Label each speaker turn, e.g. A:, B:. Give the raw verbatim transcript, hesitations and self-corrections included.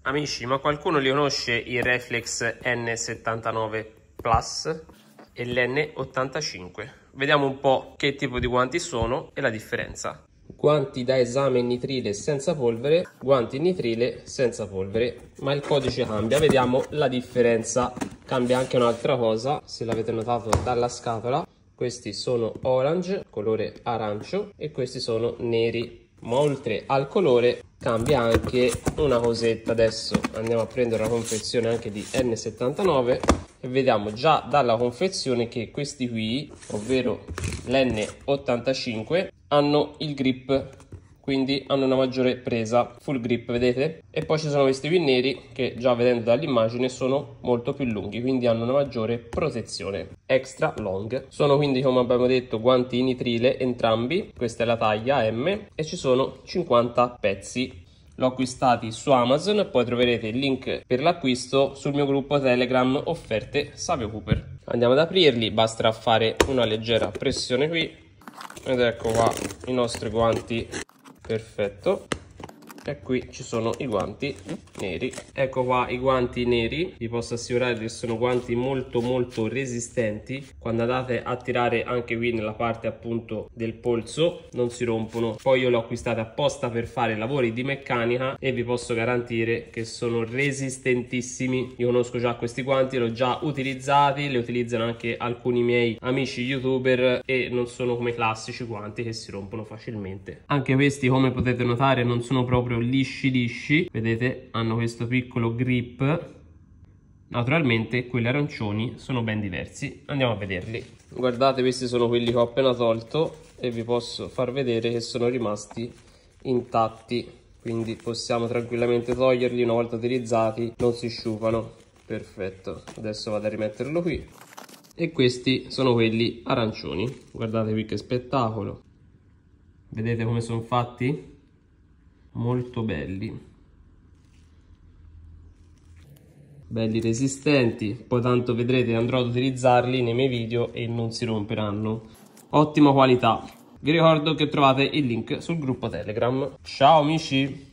A: Amici, ma qualcuno li conosce i Reflex N settantanove Plus e l'N ottantacinque? Vediamo un po' che tipo di guanti sono e la differenza. Guanti da esame in nitrile senza polvere, guanti in nitrile senza polvere, ma il codice cambia. Vediamo la differenza. Cambia anche un'altra cosa, se l'avete notato dalla scatola. Questi sono orange, colore arancio, e questi sono neri. Ma oltre al colore cambia anche una cosetta. Adesso andiamo a prendere la confezione anche di N settantanove e vediamo già dalla confezione che questi qui, ovvero l'N ottantacinque, hanno il grip, quindi hanno una maggiore presa, full grip, vedete? E poi ci sono questi qui neri che, già vedendo dall'immagine, sono molto più lunghi, quindi hanno una maggiore protezione, extra long. Sono quindi, come abbiamo detto, guanti in nitrile entrambi. Questa è la taglia M e ci sono cinquanta pezzi. L'ho acquistati su Amazon, poi troverete il link per l'acquisto sul mio gruppo Telegram offerte Savio Cooper. Andiamo ad aprirli, basterà fare una leggera pressione qui ed ecco qua i nostri guanti. Perfetto. E qui ci sono i guanti neri. Ecco qua i guanti neri. Vi posso assicurare che sono guanti molto molto resistenti. Quando andate a tirare anche qui nella parte appunto del polso non si rompono. Poi io li ho acquistati apposta per fare lavori di meccanica e vi posso garantire che sono resistentissimi. Io conosco già questi guanti, li ho già utilizzati, li utilizzano anche alcuni miei amici youtuber e non sono come i classici guanti che si rompono facilmente. Anche questi, come potete notare, non sono proprio lisci lisci, vedete, hanno questo piccolo grip. Naturalmente quelli arancioni sono ben diversi, andiamo a vederli. Guardate, questi sono quelli che ho appena tolto e vi posso far vedere che sono rimasti intatti, quindi possiamo tranquillamente toglierli. Una volta utilizzati non si sciupano. Perfetto, adesso vado a rimetterlo qui. E questi sono quelli arancioni, guardate qui che spettacolo, vedete come sono fatti? Molto belli, belli resistenti. Poi tanto vedrete, andrò ad utilizzarli nei miei video e non si romperanno. Ottima qualità. Vi ricordo che trovate il link sul gruppo Telegram. Ciao amici!